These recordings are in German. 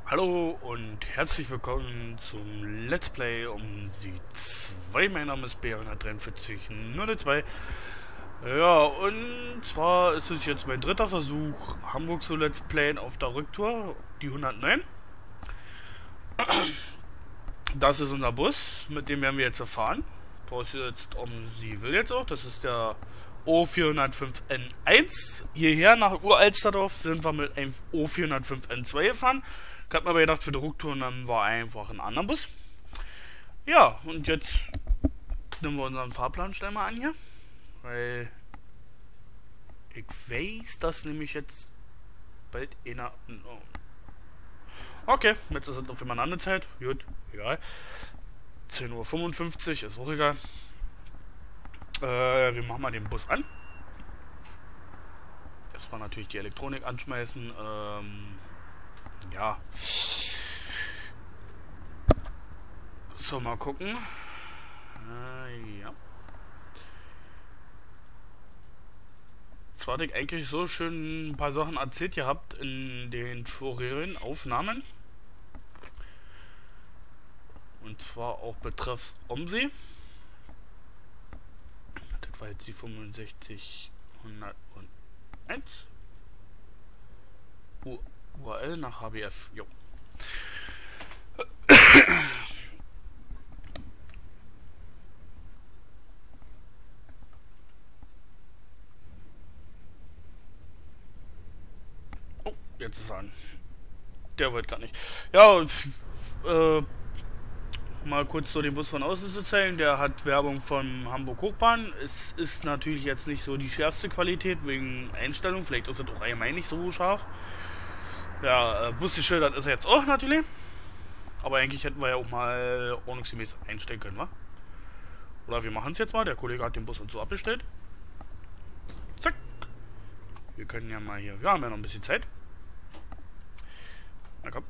Hallo und herzlich willkommen zum Let's Play um Sie 2. Mein Name ist B14302. Ja, und zwar ist es jetzt mein dritter Versuch, Hamburg zu Let's Playen auf der Rücktour, die 109. Das ist unser Bus, mit dem werden wir jetzt fahren. Brauchst du jetzt um Sie will jetzt auch, das ist der O405N1. Hierher nach Uralsterdorf sind wir mit einem O405N2 gefahren. Ich hab mir aber gedacht, für die Rücktour dann war einfach ein anderer Bus. Ja, und jetzt nehmen wir unseren Fahrplan schnell mal an hier. Weil ich weiß, dass nämlich jetzt bald einer... Okay, jetzt ist es auf immer eine andere Zeit. Gut, egal. 10:55 Uhr, ist auch egal. Wir machen mal den Bus an. Erstmal natürlich die Elektronik anschmeißen. Ja. So, mal gucken. Ja. Zwar hatte ich eigentlich so schön ein paar Sachen erzählt gehabt in den vorherigen Aufnahmen. Und zwar auch betreffs Omsi. Das war jetzt die 6501. URL nach HBF. Jo. Oh, jetzt ist er an. Der wollte gar nicht. Ja, mal kurz so den Bus von außen zu zeigen. Der hat Werbung von Hamburg Hochbahn. Es ist natürlich jetzt nicht so die schärfste Qualität wegen Einstellung. Vielleicht ist es auch allgemein nicht so scharf. Ja, Bus geschildert ist er jetzt auch natürlich. Aber eigentlich hätten wir ja auch mal ordnungsgemäß einstellen können, wa? Oder wir machen es jetzt mal. Der Kollege hat den Bus und so abbestellt. Zack. Wir können ja mal hier... Wir haben ja noch ein bisschen Zeit. Na komm.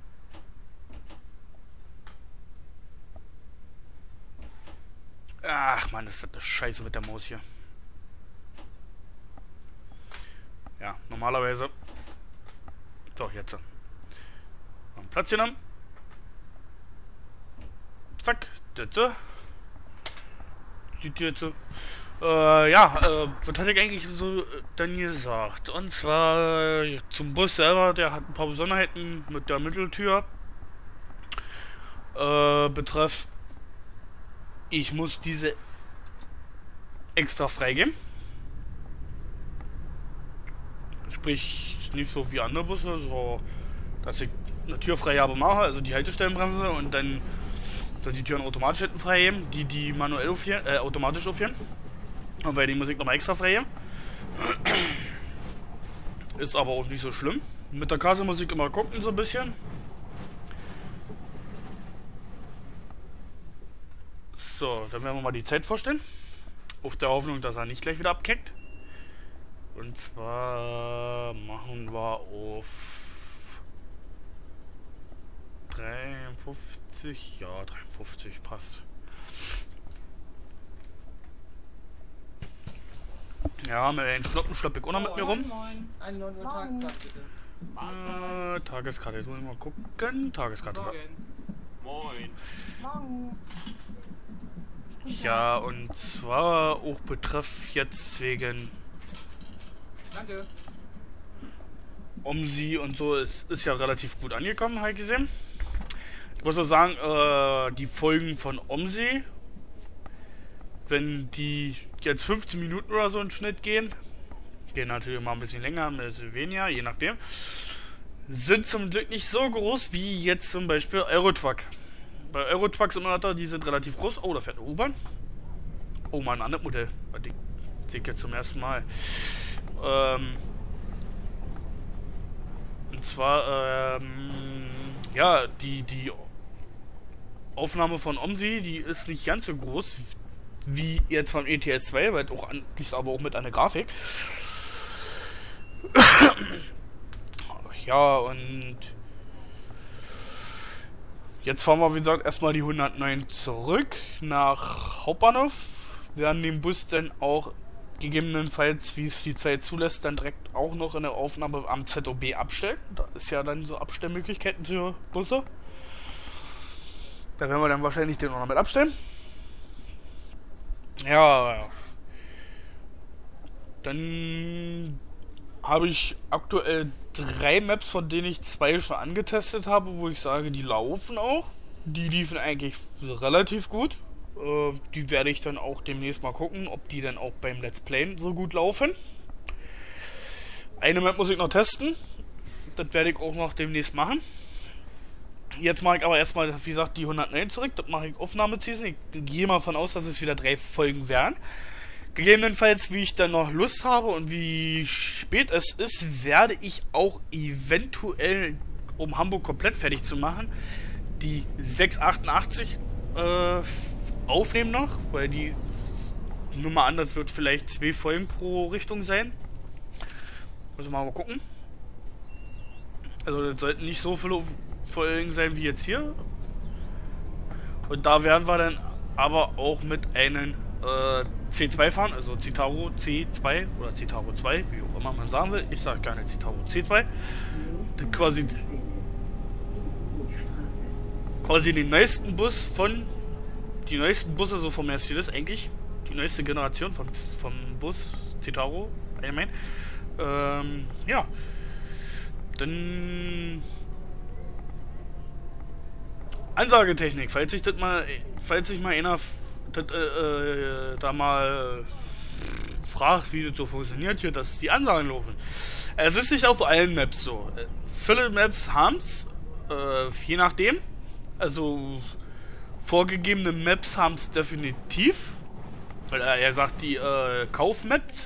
Ach man, ist das eine Scheiße mit der Maus hier. Ja, normalerweise... So, jetzt. Einen Platz genommen. Zack. Das. Sieht jetzt. Ja, was hatte ich eigentlich so dann gesagt? Und zwar zum Bus selber, der hat ein paar Besonderheiten mit der Mitteltür. Betreff, ich muss diese extra freigeben. Sprich, nicht so wie andere Busse, so dass ich eine Tür frei habe mache, also die Haltestellenbremse und dann sind die Türen automatisch hinten freigeben, die manuell aufhören, automatisch aufhören. Und bei der muss ich nochmal extra freigeben. Ist aber auch nicht so schlimm. Mit der Karte muss ich immer gucken, so ein bisschen. So, dann werden wir mal die Zeit vorstellen. Auf der Hoffnung, dass er nicht gleich wieder abkickt. Und zwar machen wir auf 53. Ja, 53 passt. Ja, mit den Schloppen schlepp ich auch noch mit mir rum. Moin. Eine 9 Uhr Tageskarte bitte. Tageskarte, jetzt muss ich mal gucken. Tageskarte. Moin. Morgen. Ja, und zwar auch betreff jetzt wegen Danke. Omsi und so ist ja relativ gut angekommen, habe ich gesehen. Ich muss auch sagen, die Folgen von Omsi, wenn die jetzt 15 Minuten oder so im Schnitt gehen natürlich mal ein bisschen länger, ein bisschen weniger, je nachdem, sind zum Glück nicht so groß wie jetzt zum Beispiel Eurotruck. Bei Eurotruck Simulator, die sind relativ groß. Oh, da fährt eine U-Bahn. Oh, mal ein anderes Modell. Die sehe ich jetzt zum ersten Mal. Und zwar, ja, die Aufnahme von Omsi, die ist nicht ganz so groß wie jetzt vom ETS 2, weil auch ist aber auch mit einer Grafik. Ja, und jetzt fahren wir, wie gesagt, erstmal die 109 zurück nach Hauptbahnhof. Wir werden den Bus dann auch gegebenenfalls, wie es die Zeit zulässt, dann direkt auch noch in der Aufnahme am ZOB abstellen. Da ist ja dann so Abstellmöglichkeiten für Busse. Da werden wir dann wahrscheinlich den auch noch mit abstellen. Ja. Dann habe ich aktuell 3 Maps, von denen ich 2 schon angetestet habe, wo ich sage, die laufen auch. Die liefen eigentlich relativ gut. Die werde ich dann auch demnächst mal gucken, ob die dann auch beim Let's Playen so gut laufen. Eine Map muss ich noch testen. Das werde ich auch noch demnächst machen. Jetzt mache ich aber erstmal, wie gesagt, die 109 zurück. Das mache ich Aufnahmeseason. Ich gehe mal davon aus, dass es wieder 3 Folgen werden. Gegebenenfalls, wie ich dann noch Lust habe und wie spät es ist, werde ich auch eventuell, um Hamburg komplett fertig zu machen, die 688 aufnehmen noch, weil die Nummer anders wird vielleicht 2 Folgen pro Richtung sein. Müssen wir mal gucken. Also das sollten nicht so viele Folgen sein wie jetzt hier. Und da werden wir dann aber auch mit einem C2 fahren, also Citaro C2 oder Citaro 2, wie auch immer man sagen will. Ich sage gerne Citaro C2. Das quasi den neuesten Bus von die neuesten Busse so vom Mercedes eigentlich, die neueste Generation vom Bus Citaro, allgemein. Ja, dann Ansagetechnik, falls sich mal einer da mal fragt, wie das so funktioniert hier, dass die Ansagen laufen. Es ist nicht auf allen Maps so. Viele Maps haben's, je nachdem. Also vorgegebene Maps haben es definitiv. Weil er sagt, die Kaufmaps,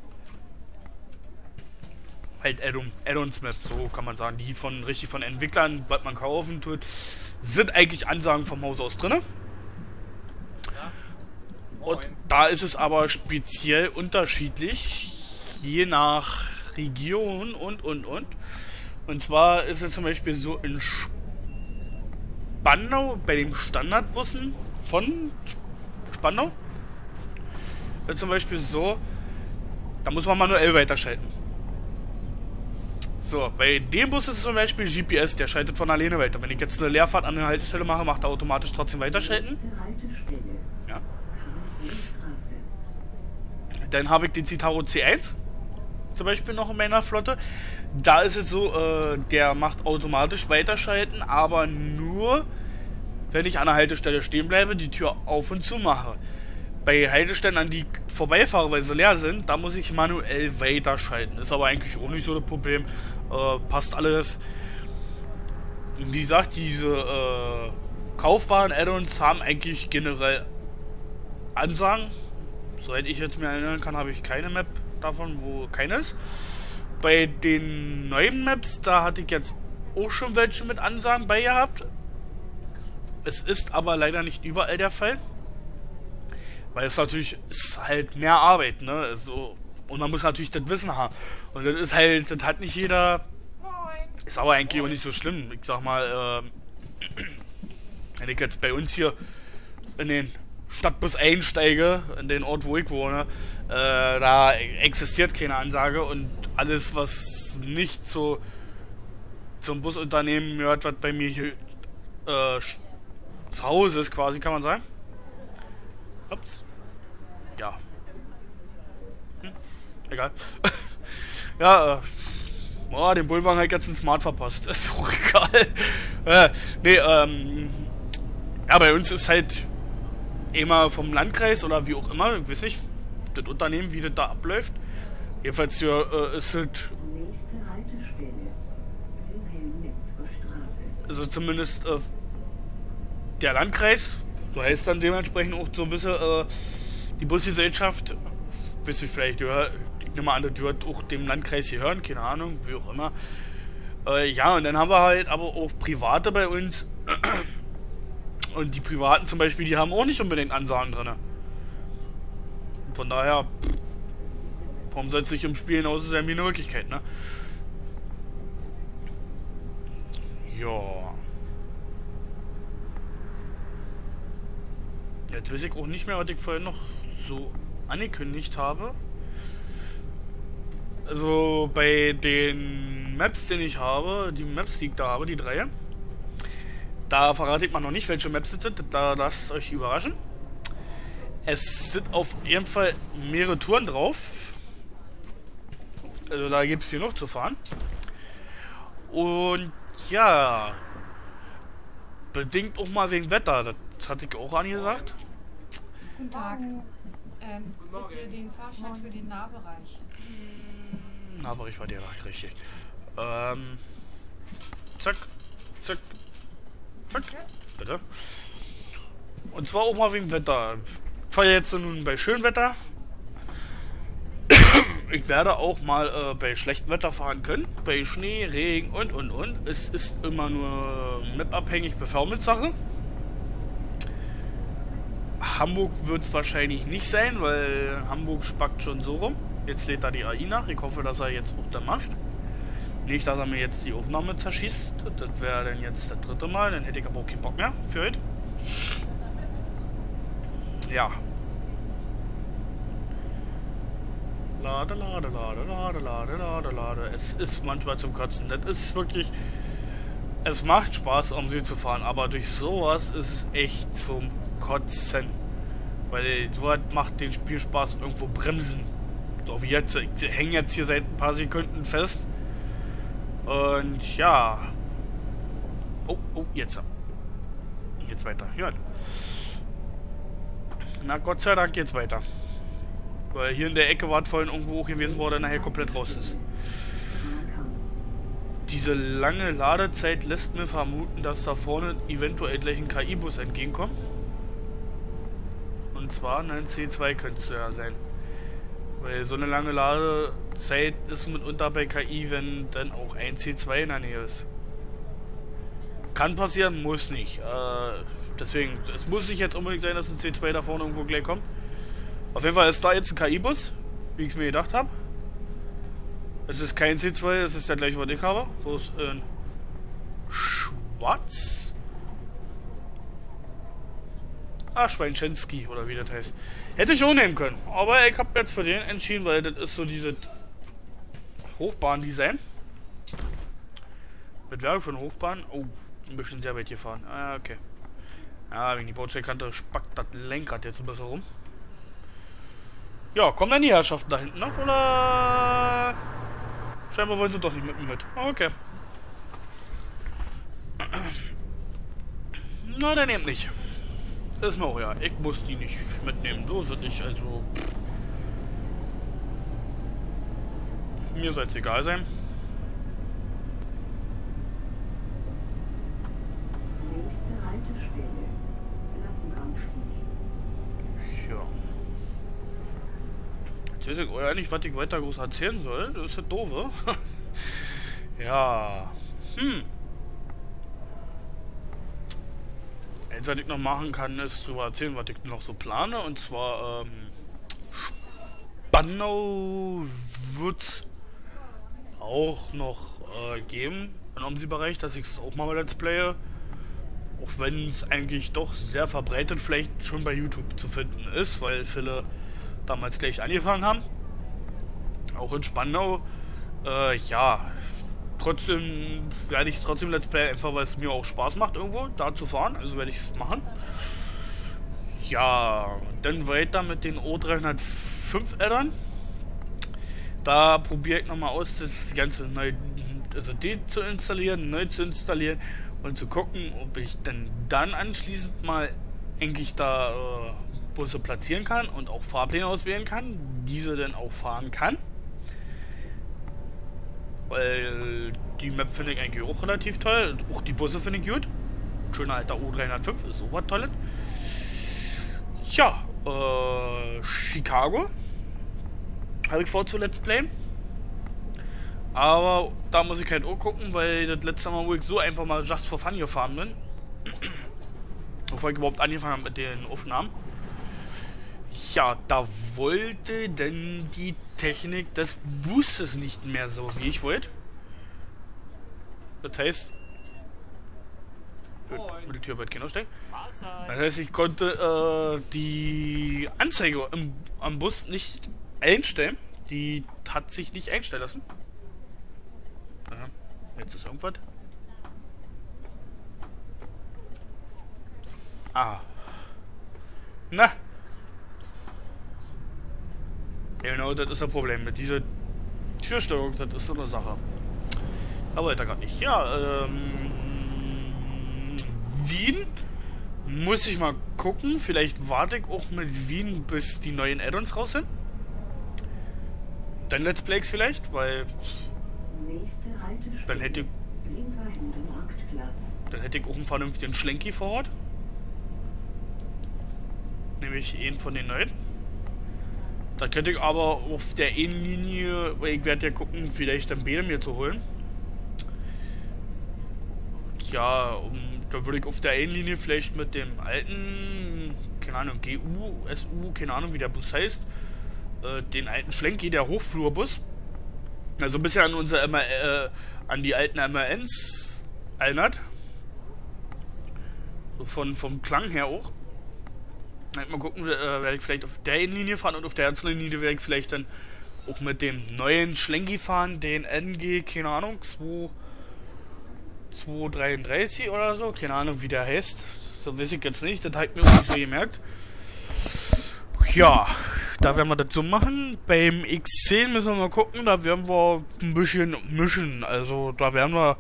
halt Add-ons Maps, so kann man sagen, die richtig von Entwicklern, was man kaufen tut, sind eigentlich Ansagen vom Haus aus drin. Ja. Und da ist es aber speziell unterschiedlich, je nach Region und. Und zwar ist es zum Beispiel so in Spandau, bei den Standardbussen von Spandau, ist zum Beispiel so, da muss man manuell weiterschalten. So, bei dem Bus ist es zum Beispiel GPS, der schaltet von alleine weiter. Wenn ich jetzt eine Leerfahrt an der Haltestelle mache, macht er automatisch trotzdem weiterschalten. Ja. Dann habe ich den Citaro C1 zum Beispiel noch in meiner Flotte. Da ist es so, der macht automatisch weiterschalten, aber nur, wenn ich an der Haltestelle stehen bleibe, die Tür auf und zu mache. Bei Haltestellen, an die ich vorbeifahre, weil sie leer sind, da muss ich manuell weiterschalten. Ist aber eigentlich auch nicht so das Problem. Passt alles. Wie gesagt, diese kaufbaren Add-ons haben eigentlich generell Ansagen. Soweit ich jetzt mir erinnern kann, habe ich keine Map davon, wo keine ist. Bei den neuen Maps, da hatte ich jetzt auch schon welche mit Ansagen bei gehabt. Es ist aber leider nicht überall der Fall. Weil es natürlich ist halt mehr Arbeit, ne? Also, und man muss natürlich das Wissen haben. Und das ist halt, das hat nicht jeder. Ist aber eigentlich auch nicht so schlimm. Ich sag mal, wenn ich jetzt bei uns hier in den Stadtbus einsteige, in den Ort, wo ich wohne, da existiert keine Ansage und alles, was nicht so zum Busunternehmen gehört, was bei mir hier zu Hause ist, quasi, kann man sagen. Ups. Ja. Egal. Ja, den Bullwagen hat jetzt ein Smart verpasst. Das ist auch egal. Nee, ja, bei uns ist halt immer vom Landkreis oder wie auch immer, ich weiß nicht, das Unternehmen, wie das da abläuft. Jedenfalls hier ist es. Also zumindest der Landkreis, so heißt dann dementsprechend auch so ein bisschen die Busgesellschaft, weiß ich vielleicht, ich nehme an, das gehört auch dem Landkreis hier hören, keine Ahnung, wie auch immer. Ja, und dann haben wir halt aber auch Private bei uns. Und die Privaten zum Beispiel, die haben auch nicht unbedingt Ansagen drin. Von daher, warum soll es nicht im Spiel genauso sein wie eine Möglichkeit, ne? Ja. Jetzt weiß ich auch nicht mehr, was ich vorhin noch so angekündigt habe. Also bei den Maps, die ich habe, die Maps, die ich da habe, die drei, da verrate ich mal noch nicht, welche Maps es sind, da lasst euch überraschen. Es sind auf jeden Fall mehrere Touren drauf. Also da gibt es hier noch zu fahren. Und ja, bedingt auch mal wegen Wetter, das hatte ich auch angesagt. Guten Tag. Wird ihr den Fahrschein für den Nahbereich? Nahbereich war der richtig. Zack, zack, zack, bitte. Und zwar auch mal wegen Wetter. Ich fahre jetzt nun bei schönem Wetter. Ich werde auch mal bei schlechtem Wetter fahren können. Bei Schnee, Regen und. Es ist immer nur mapabhängig, Performance-Sache. Hamburg wird es wahrscheinlich nicht sein, weil Hamburg spackt schon so rum. Jetzt lädt da die AI nach. Ich hoffe, dass er jetzt auch da macht. Nicht, dass er mir jetzt die Aufnahme zerschießt. Das wäre dann jetzt das dritte Mal. Dann hätte ich aber auch keinen Bock mehr für heute. Ja. Lade. Es ist manchmal zum Kotzen. Das ist wirklich... Es macht Spaß, um sie zu fahren, aber durch sowas ist es echt zum Kotzen. Weil sowas macht den Spielspaß irgendwo bremsen. So wie jetzt. Ich hänge jetzt hier seit ein paar Sekunden fest. Und ja. Oh, jetzt. Geht's weiter. Ja. Na, Gott sei Dank geht's weiter. Weil hier in der Ecke war es vorhin irgendwo auch gewesen, wo er nachher komplett raus ist. Diese lange Ladezeit lässt mir vermuten, dass da vorne eventuell gleich ein KI-Bus entgegenkommt. Und zwar ein C2 könnte es ja sein. Weil so eine lange Ladezeit ist mitunter bei KI, wenn dann auch ein C2 in der Nähe ist. Kann passieren, muss nicht. Deswegen, es muss nicht jetzt unbedingt sein, dass ein C2 da vorne irgendwo gleich kommt. Auf jeden Fall ist da jetzt ein KI-Bus, wie ich es mir gedacht habe. Es ist kein C2, es ist der gleiche, was ich habe. So ist in schwarz. Ah, Schweinschenski, oder wie das heißt. Hätte ich auch nehmen können, aber ich habe jetzt für den entschieden, weil das ist so dieses Hochbahn-Design. Mit Werbung von Hochbahn. Oh, ein bisschen sehr weit gefahren. Ah, okay. Ja, wegen die Bordsteinkante spackt das Lenkrad jetzt ein bisschen rum. Ja, kommen dann die Herrschaften da hinten noch, oder? Scheinbar wollen sie doch nicht mit mir mit. Okay. Na, dann eben nicht. Ist mir auch ja. Ich muss die nicht mitnehmen. So ist es nicht. Also. Mir soll es egal sein. Nächste Haltestelle. Plattenanstieg. Ja. Jetzt weiß ich auch ja nicht, was ich weiter groß erzählen soll. Das ist ja doof. Ja. Jetzt, was ich noch machen kann, ist darüber erzählen, was ich noch so plane. Und zwar, Spandau wird auch noch geben im OMSI-Bereich, dass ich es auch mal Let's Playe. Auch wenn es eigentlich doch sehr verbreitet vielleicht schon bei YouTube zu finden ist, weil viele damals gleich angefangen haben. Auch in Spandau. Ja. Trotzdem werde ich es trotzdem Let's Play, einfach weil es mir auch Spaß macht, irgendwo da zu fahren. Also werde ich es machen. Ja, dann weiter mit den O305 Addern. Da probiere ich nochmal aus, das Ganze neu, also die zu installieren, neu zu installieren und zu gucken, ob ich dann anschließend mal eigentlich da Busse platzieren kann und auch Fahrpläne auswählen kann, diese dann auch fahren kann. Weil die Map finde ich eigentlich auch relativ toll. Auch die Busse finde ich gut. Schöner alter O305 ist so was Tolles. Ja, Chicago habe ich vor zu Let's Play. Aber da muss ich halt auch gucken, weil das letzte Mal, wo ich so einfach mal just for fun gefahren bin, bevor ich überhaupt angefangen habe mit den Aufnahmen, ja, da wollte denn die Technik des Boostes nicht mehr so, wie ich wollte. Das heißt, mit der Tür bald keiner steckt. Das heißt, ich konnte die Anzeige am Bus nicht einstellen. Die hat sich nicht einstellen lassen. Aha. Jetzt ist irgendwas. Ah. Na. Ja, genau, das ist ein Problem. Mit dieser Türsteuerung, das ist so eine Sache. Aber weiter gar nicht. Ja, Wien. Muss ich mal gucken. Vielleicht warte ich auch mit Wien, bis die neuen Add-ons raus sind. Dann Let's Plays vielleicht, weil Nächste Haltestelle. dann hätte ich auch einen vernünftigen Schlenki vor Ort. Nämlich einen von den neuen. Da könnte ich aber auf der Innenlinie, ich werde ja gucken, vielleicht dann beide mir zu holen. Ja, da würde ich auf der Innenlinie vielleicht mit dem alten, keine Ahnung, GU, SU, keine Ahnung wie der Bus heißt, den alten Schlenki, der Hochflurbus. Also ein bisschen an unser an die alten MANs erinnert. So vom Klang her auch. Mal gucken, werde ich vielleicht auf der Innenlinie fahren und auf der ganzen Linie werde ich vielleicht dann auch mit dem neuen Schlenki fahren, den NG, keine Ahnung, 233 oder so, keine Ahnung wie der heißt. So weiß ich jetzt nicht, das habe ich mir auch nicht so gemerkt. Ja, da werden wir das so machen. Beim X10 müssen wir mal gucken, da werden wir ein bisschen mischen. Also da werden wir,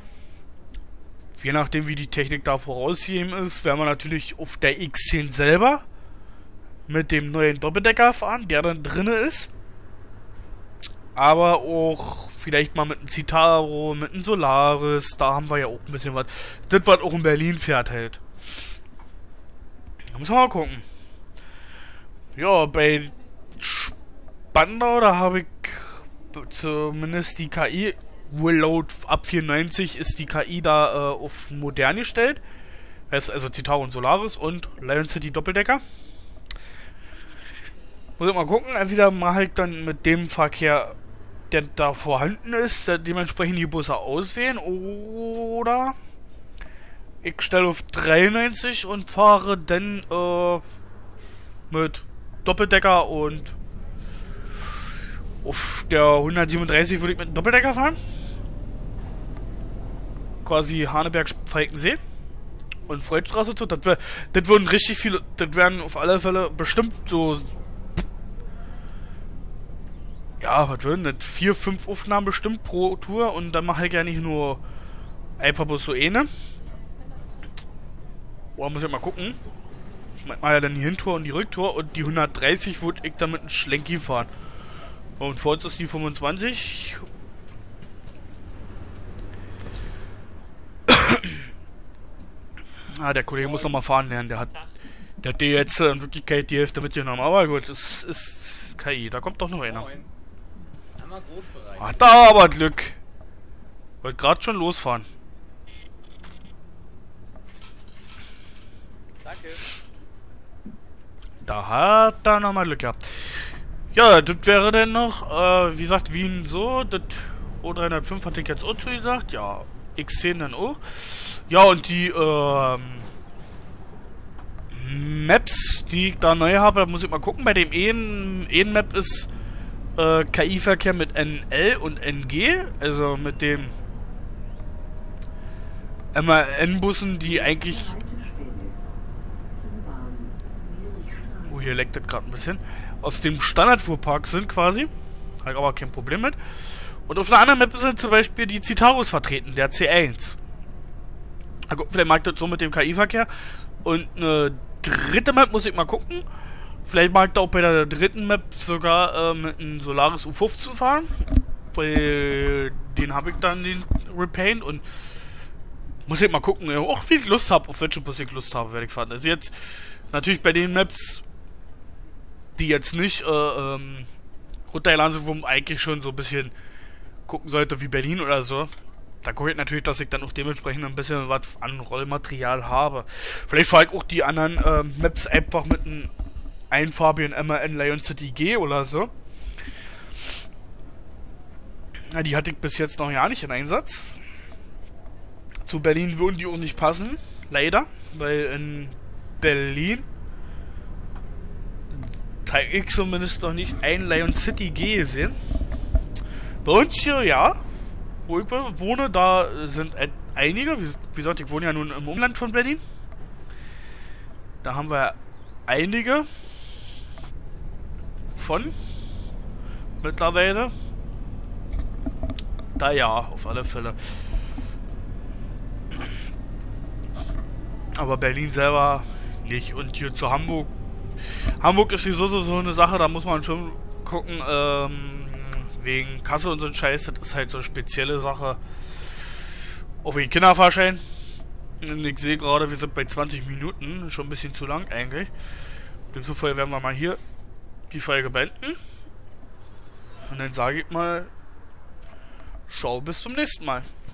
je nachdem wie die Technik da voraussehen ist, werden wir natürlich auf der X10 selber mit dem neuen Doppeldecker fahren, der dann drinne ist. Aber auch vielleicht mal mit einem Citaro, mit einem Solaris, da haben wir ja auch ein bisschen was. Das, was auch in Berlin fährt halt. Da müssen wir mal gucken. Ja, bei Spandau, da habe ich zumindest die KI, wohl laut ab 94 ist die KI da auf modern gestellt. Das ist also Citaro und Solaris und Lion City Doppeldecker. Muss ich mal gucken, entweder mache ich dann mit dem Verkehr, der da vorhanden ist, dementsprechend die Busse aussehen, oder ich stelle auf 93 und fahre dann mit Doppeldecker und auf der 137 würde ich mit einem Doppeldecker fahren. Quasi Haneberg-Falkensee und Freudstraße zu. Das würden richtig viele, das werden auf alle Fälle bestimmt so, ja, was würden das? 4, 5 Aufnahmen bestimmt pro Tour und dann mache ich ja nicht nur einfach bloß so eine. Boah, muss ich mal gucken. Ich mache ja dann die Hintour und die Rücktour und die 130 würde ich dann mit einem Schlenki fahren. Und vor uns ist die 25. Ah, der Kollege muss noch mal fahren lernen. Der hat dir jetzt in Wirklichkeit die Hälfte mitgenommen. Aber gut, das ist KI. Da kommt doch noch einer. Einmal Großbereich. Hat da aber Glück. Wollte gerade schon losfahren. Danke. Da hat er nochmal Glück gehabt. Ja, das wäre dann noch, wie gesagt, Wien so. Das O305 hatte ich jetzt auch schon gesagt. Ja, X10 dann auch. Ja, und die Maps, die ich da neu habe, da muss ich mal gucken. Bei dem Map ist KI-Verkehr mit NL und NG, also mit dem MAN-Bussen, die eigentlich... Oh, hier leckt das gerade ein bisschen. Aus dem Standardfuhrpark sind quasi. Habe ich aber kein Problem mit. Und auf einer anderen Map sind zum Beispiel die Citaros vertreten, der C1. Vielleicht mag das so mit dem KI-Verkehr. Und eine dritte Map muss ich mal gucken. Vielleicht mag da auch bei der dritten Map sogar mit einem Solaris U50 fahren. Weil den habe ich dann den Repaint und muss ich mal gucken, auch wie ich Lust habe, auf welche Bus ich Lust habe, werde ich fahren. Also jetzt natürlich bei den Maps, die jetzt nicht runtergeladen sind, wo man eigentlich schon so ein bisschen gucken sollte wie Berlin oder so. Da gucke ich natürlich, dass ich dann auch dementsprechend ein bisschen was an Rollmaterial habe. Vielleicht fahre ich auch die anderen Maps einfach mit einem einfarbigen MAN Lion City G oder so. Ja, die hatte ich bis jetzt noch ja nicht in Einsatz. Zu Berlin würden die auch nicht passen. Leider. Weil in Berlin Teil ich zumindest noch nicht ein Lion City G gesehen. Bei uns hier, ja, wo ich wohne, da sind einige. Wie gesagt, ich wohne ja nun im Umland von Berlin. Da haben wir einige von mittlerweile. Da ja, auf alle Fälle. Aber Berlin selber nicht. Und hier zu Hamburg. Hamburg ist so eine Sache, da muss man schon gucken, wegen Kasse und so ein Scheiß, das ist halt so eine spezielle Sache. Auch wegen Kinderfahrschein. Und ich sehe gerade, wir sind bei 20 Minuten, schon ein bisschen zu lang eigentlich. Demzufolge werden wir mal hier die Folge beenden. Und dann sage ich mal, ciao, bis zum nächsten Mal.